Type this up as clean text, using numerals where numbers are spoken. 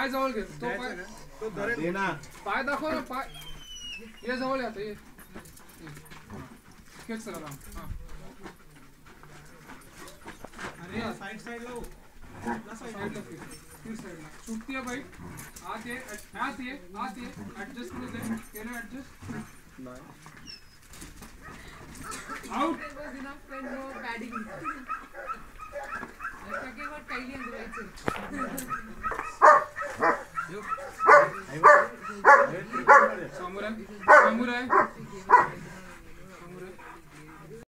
पाय जवळ घे तो पाय तो धरे ना पाय दाखव ना पाय ये जवळ या ये खेच चला हां अरे साइड साइड लो ना साइड लो फिर साइड ला छुट्टी है भाई आते एडजस्ट करो दे कैन एडजस्ट नहीं out there was enough friend no padding ऐसा के वर्ड कैली अंदरायचे यो सामुराई